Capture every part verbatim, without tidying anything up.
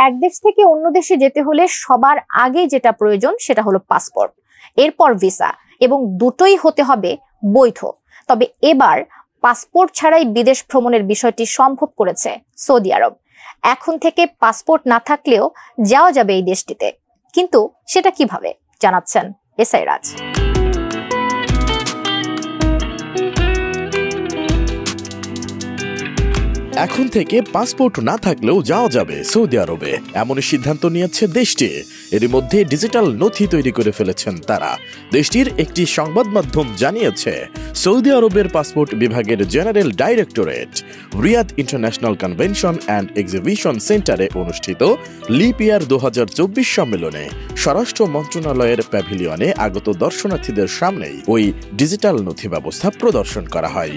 এক দেশ থেকে অন্য দেশে যেতে হলে সবার আগে যেটা প্রয়োজন সেটা হলো পাসপোর্ট, এরপর ভিসা, এবং দুটোই হতে হবে বৈধ। তবে এবার পাসপোর্ট ছাড়াই বিদেশ ভ্রমণের বিষয়টি সম্ভব করেছে সৌদি আরব। এখন থেকে পাসপোর্ট না থাকলেও যাওয়া যাবে এই দেশটিতে, কিন্তু সেটা কিভাবে জানাচ্ছেন এস আই রাজ। এখন থেকে পাসপোর্ট না থাকলেও যাওয়া যাবে সৌদি আরবে, এমন সিদ্ধান্ত নিয়েছে দেশটি। এর মধ্যে ডিজিটাল নথি তৈরি করে ফেলেছেন তারা। দেশটির একটি সংবাদ মাধ্যম জানিয়েছে, সৌদি আরবের পাসপোর্ট বিভাগের general directorate Riyadh international convention and exhibition সেন্টারে অনুষ্ঠিত লিপ ইয়ার দু হাজার চব্বিশ সম্মেলনে স্বরাষ্ট্র মন্ত্রণালয়ের প্যাভিলিয়নে আগত দর্শনার্থীদের সামনেই ওই ডিজিটাল নথি ব্যবস্থা প্রদর্শন করা হয়।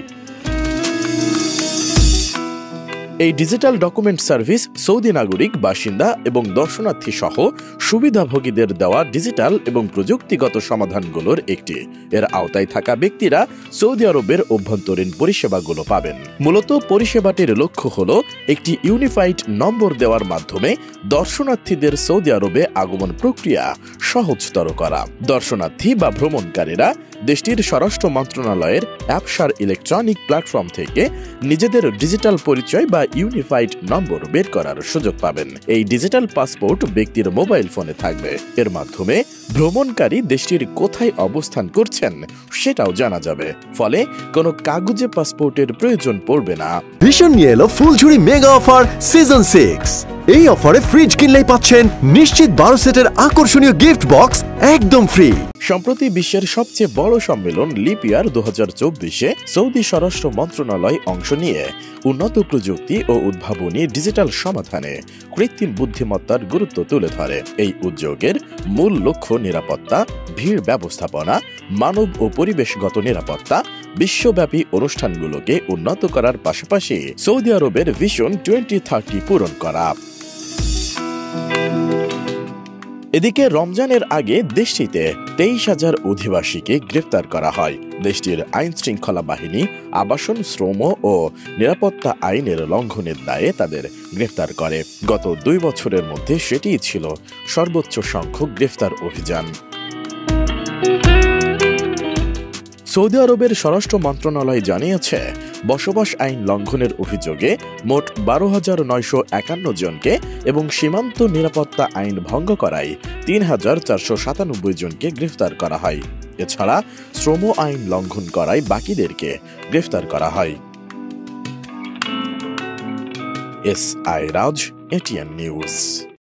এই ডিজিটাল ডকুমেন্ট সার্ভিস সৌদি নাগরিক, বাসিন্দা এবং দর্শনার্থী সহ সুবিধাভোগীদের দেওয়া ডিজিটাল এবং প্রযুক্তিগত সমাধানগুলোর একটি। এর আওতায় থাকা ব্যক্তিরা সৌদি আরবের অভ্যন্তরীণ পরিষেবাগুলো পাবেন। মূলত পরিষেবাটির লক্ষ্য হল একটি ইউনিফাইড নম্বর দেওয়ার মাধ্যমে দর্শনার্থীদের সৌদি আরবে আগমন প্রক্রিয়া সহজতর করা। দর্শনার্থী বা ভ্রমণকারীরা দেশটির স্বরাষ্ট্র মন্ত্রণালয়ের অ্যাপসার ইলেকট্রনিক প্ল্যাটফর্ম থেকে নিজেদের ডিজিটাল পরিচয় বা ইউনিফাইড নম্বর বের করার সুযোগ পাবেন। এই ডিজিটাল পাসপোর্ট ব্যক্তির মোবাইল ফোনে থাকবে। এর মাধ্যমে ভ্রমণকারী দেশটির কোথায় অবস্থান করছেন সেটাও জানা যাবে, ফলে কোনো কাগজে পাসপোর্টের প্রয়োজন পড়বে না। ভীষণ নিয়ে এলো Fuljhuri mega offer season six. এই অফারে ফ্রিজ কিনলেই পাচ্ছেন নিশ্চিত বারো সেটের আকর্ষণীয় গিফট বক্স একদম ফ্রি। সম্প্রতি বিশ্বের সবচেয়ে বড় সম্মেলন লিপ ইয়ার দু হাজার চব্বিশে সৌদি স্বরাষ্ট্র মন্ত্রণালয় অংশ নিয়ে উন্নত প্রযুক্তি ও উদ্ভাবনী ডিজিটাল সমাধানে কৃত্রিম বুদ্ধিমত্তার গুরুত্ব তুলে ধরে। এই উদ্যোগের মূল লক্ষ্য নিরাপত্তা, ভিড় ব্যবস্থাপনা, মানব ও পরিবেশগত নিরাপত্তা, বিশ্বব্যাপী অনুষ্ঠানগুলোকে উন্নত করার পাশাপাশি সৌদি আরবের ভিশন টোয়েন্টি থার্টি পূরণ করা। এদিকে রমজানের আগে দেশটিতে তেইশ হাজার অধিবাসীকে গ্রেফতার করা হয়। দেশটির আইন শৃঙ্খলা বাহিনী আবাসন, শ্রম ও নিরাপত্তা আইনের লঙ্ঘনের দায়ে তাদের গ্রেফতার করে। গত দুই বছরের মধ্যে সেটিই ছিল সর্বোচ্চ সংখ্যক গ্রেফতার অভিযান। সৌদি আরবের স্বরাষ্ট্র মন্ত্রণালয় জানিয়েছে, বসবাস আইন লঙ্ঘনের অভিযোগে মোট বারো হাজার নয়শো একান্ন জনকে এবং সীমান্ত নিরাপত্তা আইন ভঙ্গ করায় তিন হাজার চারশো সাতানব্বই জনকে গ্রেফতার করা হয়। এছাড়া শ্রম আইন লঙ্ঘন করায় বাকিদেরকে গ্রেফতার করা হয়। Siraj, ATN news.